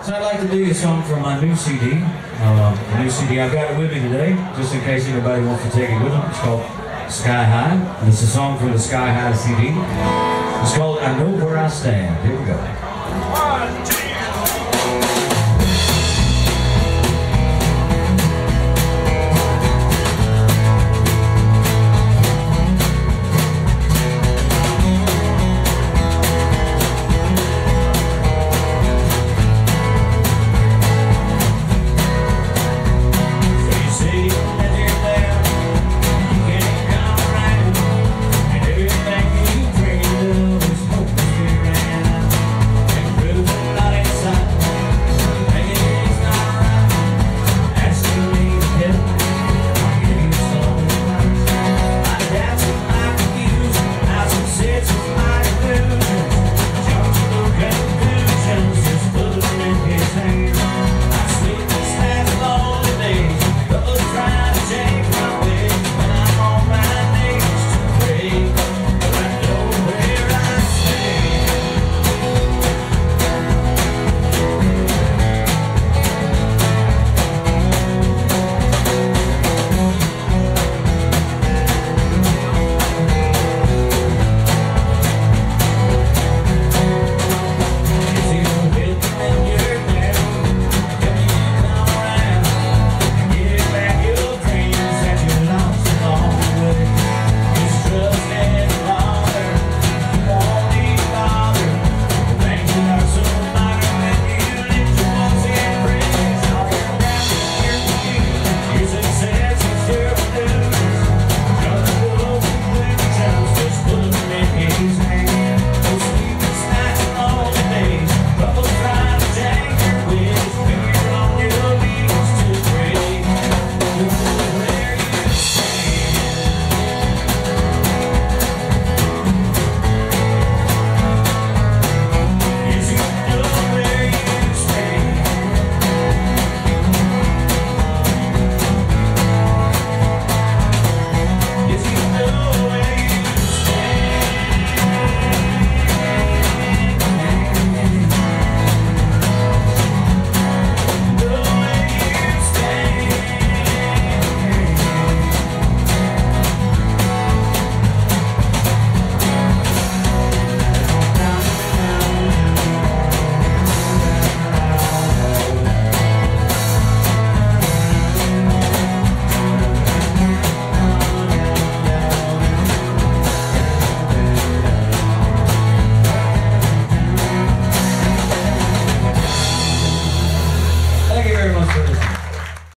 So I'd like to do a song from my new CD. The new CD, I've got it with me today, just in case anybody wants to take it with them. It's called Sky High. And it's a song from the Sky High CD. It's called I Know Where I Stand. Here we go. 1, 2. Thank you very much for this.